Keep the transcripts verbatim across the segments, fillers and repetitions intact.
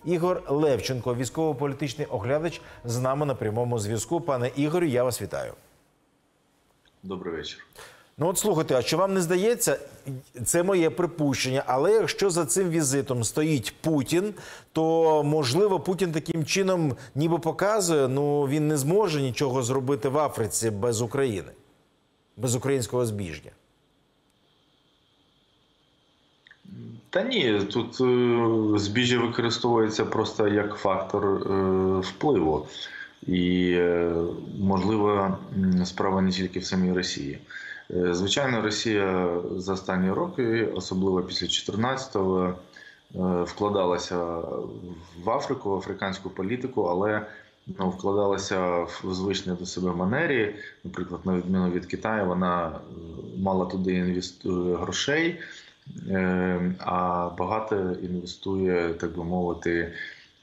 Ігор Левченко, військово-політичний оглядач, з нами на прямому зв'язку. Пане Ігорю, я вас вітаю. Добрий вечір. Ну от слухайте, а що вам не здається, це моє припущення, але якщо за цим візитом стоїть Путін, то, можливо, Путін таким чином ніби показує, ну, він не зможе нічого зробити в Африці без України, без українського збіжжя. Та ні, тут е, збіжжя використовується просто як фактор е, впливу. І, е, можливо, справа не тільки в самій Росії. Е, звичайно, Росія за останні роки, особливо після чотирнадцятого, е, вкладалася в Африку, в африканську політику, але ну, вкладалася в звичні до себе манері. Наприклад, на відміну від Китаю, вона мала туди інвестує грошей, а багато інвестує, так би мовити,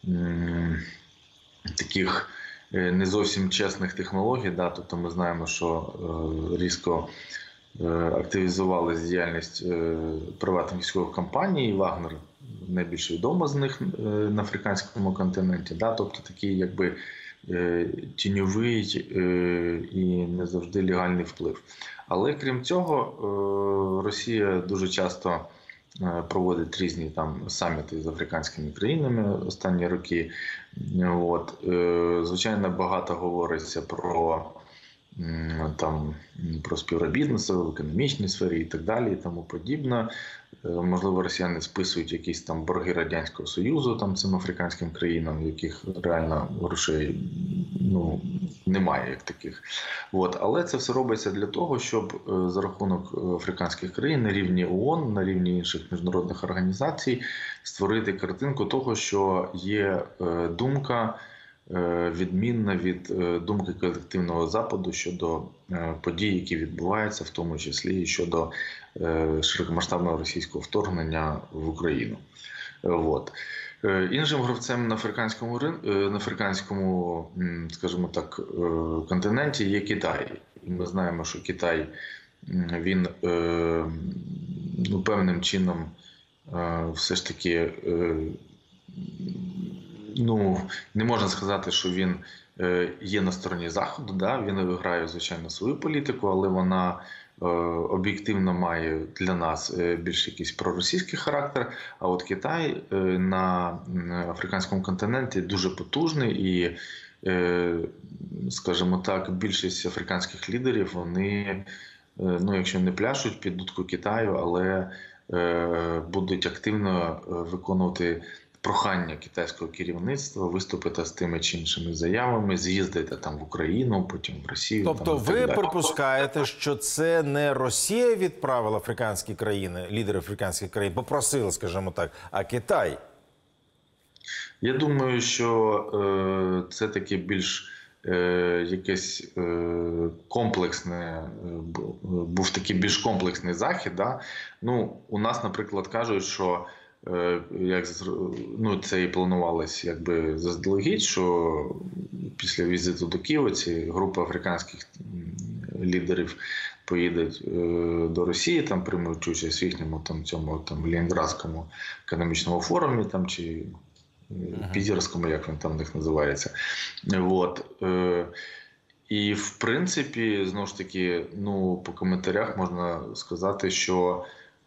таких не зовсім чесних технологій. Да? Тобто ми знаємо, що різко активізувалася діяльність приватних військових компаній, Вагнер найбільш відома з них на африканському континенті. Да? Тобто такий якби тіньовий і не завжди легальний вплив. Але крім цього, Росія дуже часто проводить різні там саміти з африканськими країнами останні роки. От. Звичайно, багато говориться про, там, про співробітництво в економічній сфері і так далі, і тому подібне. Можливо, росіяни списують якісь там борги Радянського Союзу там, цим африканським країнам, яких реально грошей ну, немає як таких. От. Але це все робиться для того, щоб за рахунок африканських країн на рівні ООН, на рівні інших міжнародних організацій створити картинку того, що є думка відмінна від думки колективного Западу щодо подій, які відбуваються, в тому числі і щодо широкомасштабного російського вторгнення в Україну. От. Іншим гравцем на африканському, на африканському, скажімо так, континенті є Китай. І ми знаємо, що Китай, він ну, певним чином все ж таки, ну, не можна сказати, що він є на стороні Заходу, да? Він грає, звичайно, свою політику, але вона об'єктивно має для нас більш якийсь проросійський характер, а от Китай на африканському континенті дуже потужний і, скажімо так, більшість африканських лідерів, вони, ну, якщо не пляшуть під дудку Китаю, але будуть активно виконувати прохання китайського керівництва виступити з тими чи іншими заявами, з'їздити там в Україну, потім в Росію. Тобто там, ви припускаєте, що це не Росія відправила африканські країни, лідери африканських країн, попросили, скажімо так, а Китай? Я думаю, що е, це таки більш е, якесь е, комплексне, е, був такий більш комплексний захід. Да? Ну, у нас, наприклад, кажуть, що як ну, це і планувалось якби заздалегідь, що після візиту до Києва ці групи африканських лідерів поїдуть до Росії, там приймуть участь в їхньому там цьому там Ленінградському економічному форумі там чи Пітерському, як він там у них називається. От. І в принципі, знову ж таки, ну, по коментарях можна сказати, що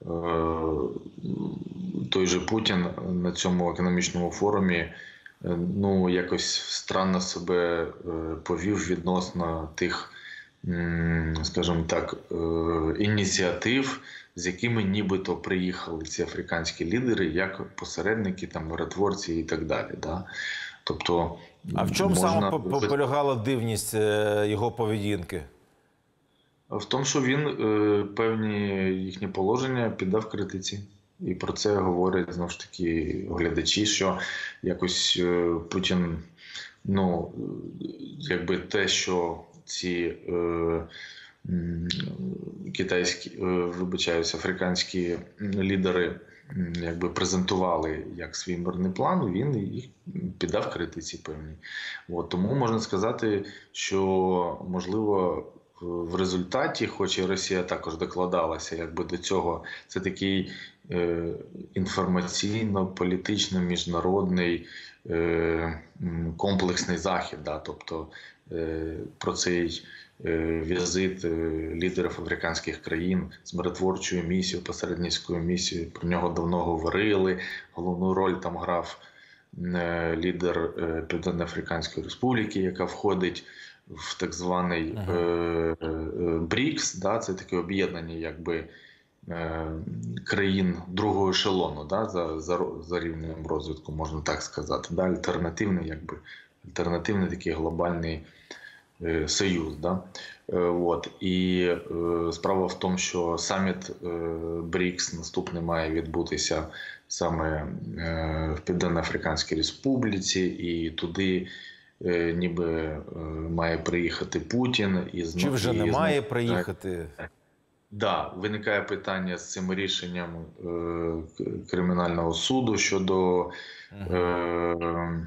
той же Путін на цьому економічному форумі ну, якось странно себе повів відносно тих, скажімо так, ініціатив, з якими нібито приїхали ці африканські лідери, як посередники, там, миротворці і так далі. Да? Тобто, а в чому можна... саме полягала дивність його поведінки? В тому, що він е, певні їхні положення піддав критиці. І про це говорять, знову ж таки, оглядачі, що якось е, Путін, ну, якби те, що ці е, китайські, е, вибачаюся, африканські лідери якби презентували як свій мирний план, він їх піддав критиці певній. От, тому можна сказати, що, можливо, в результаті, хоч і Росія також докладалася якби до цього, це такий інформаційно-політичний міжнародний комплексний захід. Да? Тобто про цей візит лідерів африканських країн з миротворчою місією, посередницькою місією, про нього давно говорили. Головну роль там грав лідер Південно-Африканської Республіки, яка входить в так званий uh-huh. брікс, да, це таке об'єднання якби країн другого ешелону, да, за, за, за рівнем розвитку, можна так сказати, да, альтернативний, якби, альтернативний такий глобальний е, союз. Да. Е, от. І е, справа в тому, що саміт е, брікс наступний має відбутися саме е, в Південно-Африканській Республіці, і туди е, ніби е, має приїхати Путін. І знов, Чи вже і не знов, має приїхати? Так, да, виникає питання з цим рішенням е, кримінального суду щодо е, е,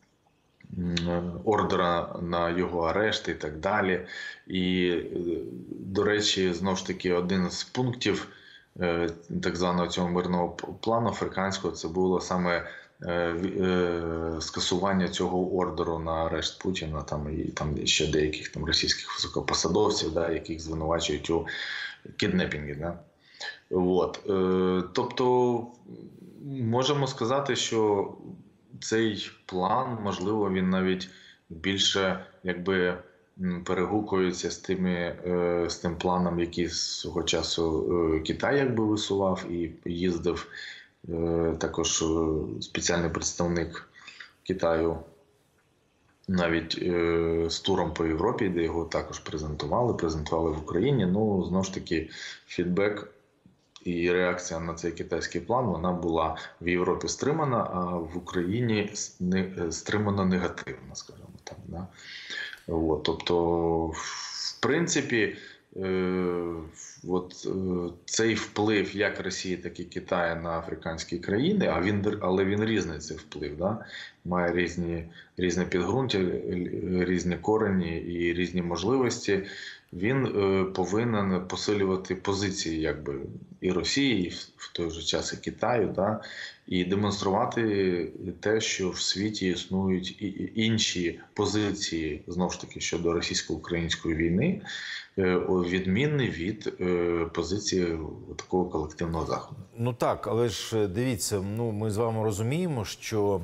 ордера на його арешт і так далі. І, до речі, знову ж таки, один з пунктів е, так званого цього мирного плану африканського, це було саме е, е, скасування цього ордеру на арешт Путіна, там, і там ще деяких там російських високопосадовців, да, яких звинувачують у кіднепінги. Да? От. Е, тобто, можемо сказати, що цей план, можливо, він навіть більше якби перегукується з тими, е, з тим планом, який свого часу е, Китай якби висував, і їздив е, також спеціальний представник Китаю навіть е, з туром по Європі, де його також презентували, презентували в Україні. Ну, знову ж таки, фідбек і реакція на цей китайський план, вона була в Європі стримана, а в Україні стримано негативно, скажімо так. Да? От, тобто, в принципі, е, от, е, цей вплив як Росії, так і Китаю на африканські країни, а він, але він різний, цей вплив, да? Має різні, різне підґрунтя, різні корені і різні можливості. Він е, повинен посилювати позиції якби, і Росії, і в той же час і Китаю, да? І демонструвати те, що в світі існують і інші позиції, знову ж таки, щодо російсько-української війни, е, відмінні від е, позиції такого колективного заходу. Ну так, але ж дивіться, ну, ми з вами розуміємо, що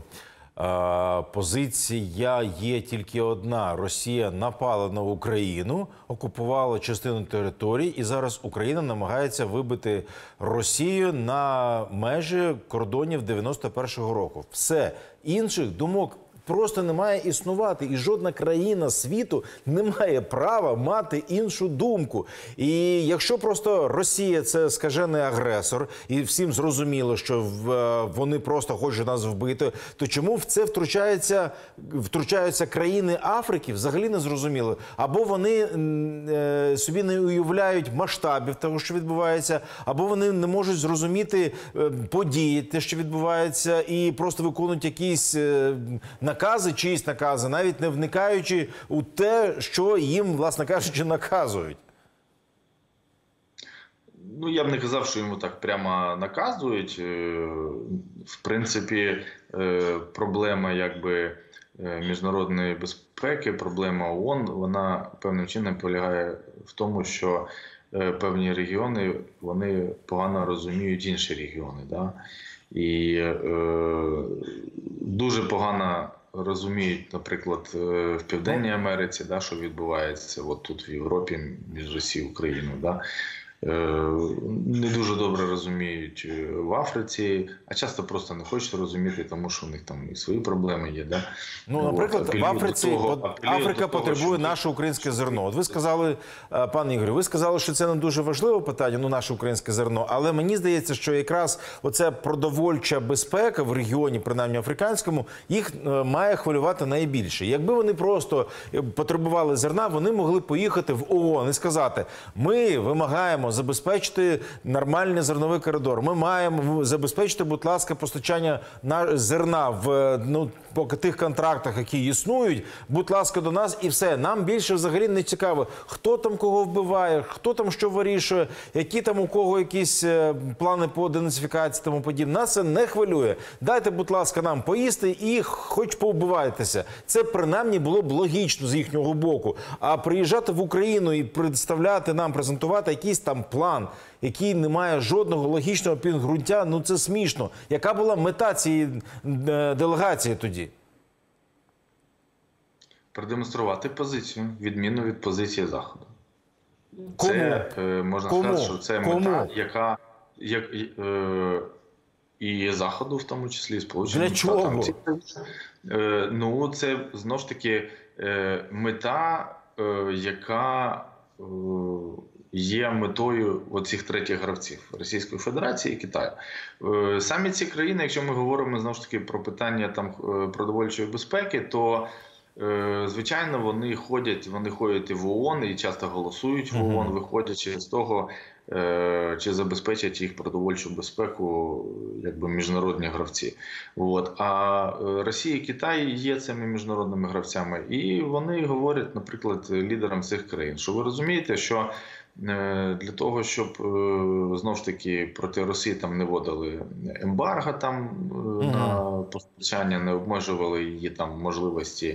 позиція є тільки одна. Росія напала на Україну, окупувала частину території, і зараз Україна намагається вибити Росію на межі кордонів дев'яносто першого року. Все. Інших думок просто не має існувати. І жодна країна світу не має права мати іншу думку. І якщо просто Росія – це скажений агресор, і всім зрозуміло, що вони просто хочуть нас вбити, то чому в це втручаються, втручаються країни Африки? Взагалі не зрозуміло. Або вони е, собі не уявляють масштабів того, що відбувається, або вони не можуть зрозуміти події, те, що відбувається, і просто виконують якісь е, накази, чиїсь накази, навіть не вникаючи у те, що їм, власне кажучи, наказують. Ну, я б не казав, що йому так прямо наказують. В принципі, проблема якби міжнародної безпеки, проблема ООН, вона певним чином полягає в тому, що певні регіони, вони погано розуміють інші регіони. Да? І е, дуже погано розуміють, наприклад, в Південній Америці, да, що відбувається от тут в Європі між Росією і Україною. Да. Не дуже добре розуміють в Африці, а часто просто не хочуть розуміти, тому що у них там і свої проблеми є. Да? Ну, наприклад, от, в Африці того, Африка того, потребує що... наше українське зерно. От ви сказали, пане Ігорю, ви сказали, що це не дуже важливе питання, ну, наше українське зерно, але мені здається, що якраз оця продовольча безпека в регіоні, принаймні африканському, їх має хвилювати найбільше. Якби вони просто потребували зерна, вони могли поїхати в ООН і сказати, ми вимагаємо маємо забезпечити нормальний зерновий коридор. Ми маємо забезпечити, будь ласка, постачання на зерна в ну поки тих контрактах, які існують. Будь ласка, до нас і все. Нам більше взагалі не цікаво, хто там кого вбиває, хто там що вирішує, які там у кого якісь плани по денацифікації, тому подібне. Нас це не хвилює. Дайте, будь ласка, нам поїсти і хоч повбивайтеся. Це принаймні було б логічно з їхнього боку. А приїжджати в Україну і представляти нам, презентувати якийсь там план, який не має жодного логічного підґрунтя, ну це смішно. Яка була мета цієї делегації тоді? Продемонструвати позицію, відмінну від позиції Заходу. Кому? Це, е, можна Кому? сказати, що це Кому? мета, яка як, е, і Заходу, в тому числі, і Сполученим Для чого? Штатам. Е, ну, це, знову ж таки, е, мета, е, яка е, є метою оцих третіх гравців – Російської Федерації і Китаю. Е, самі ці країни, якщо ми говоримо, знову ж таки, про питання там, продовольчої безпеки, то звичайно, вони ходять, вони ходять і в ООН, і часто голосують в ООН, виходячи з того, чи забезпечать їх продовольчу безпеку якби міжнародні гравці. От. А Росія і Китай є цими міжнародними гравцями. І вони говорять, наприклад, лідерам цих країн, що ви розумієте, що для того, щоб знову ж таки проти Росії там не вводили ембарго там mm-hmm. на постачання, не обмежували її там можливості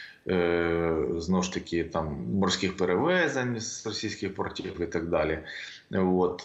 знову ж таки там морських перевезень з російських портів і так далі. От,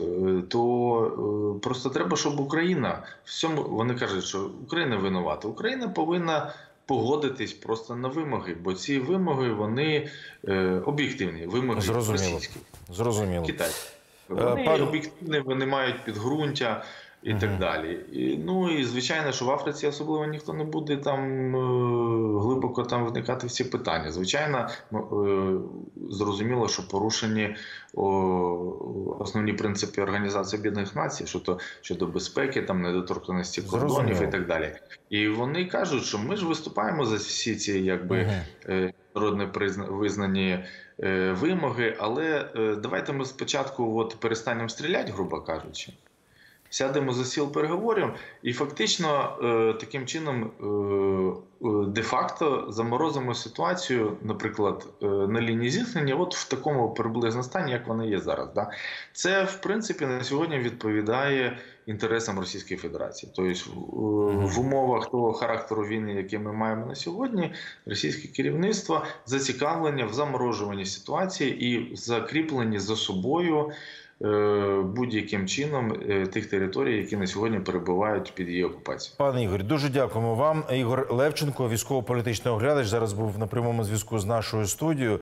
то просто треба, щоб Україна всьому, вони кажуть, що Україна винувата. Україна повинна погодитись просто на вимоги, бо ці вимоги, вони е, об'єктивні, вимоги Зрозуміло. російські. Зрозуміло. Китай. Вони Пан... об'єктивні, вони мають підґрунтя і угу. так далі. І, ну і звичайно, що в Африці особливо ніхто не буде там е, глибоко там вникати в ці питання. Звичайно, е, зрозуміло, що порушені о, основні принципи Організації Об'єднаних Націй щодо, щодо безпеки, там недоторканості кордонів зрозуміло. І так далі. І вони кажуть, що ми ж виступаємо за всі ці якби угу. е, народне визнані е, вимоги, але е, давайте ми спочатку от перестанемо стріляти, грубо кажучи. Сядемо за стіл переговорів і фактично е, таким чином е, де-факто заморозимо ситуацію, наприклад, е, на лінії зіткнення от в такому приблизно стані, як вона є зараз. Да? Це, в принципі, на сьогодні відповідає інтересам Російської Федерації. Тобто е, в умовах того характеру війни, який ми маємо на сьогодні, російське керівництво зацікавлення в заморожуванні ситуації і закріпленні за собою будь-яким чином тих територій, які на сьогодні перебувають під її окупацією. Пане Ігор, дуже дякуємо вам. Ігор Левченко, військово-політичний оглядач, зараз був на прямому зв'язку з нашою студією.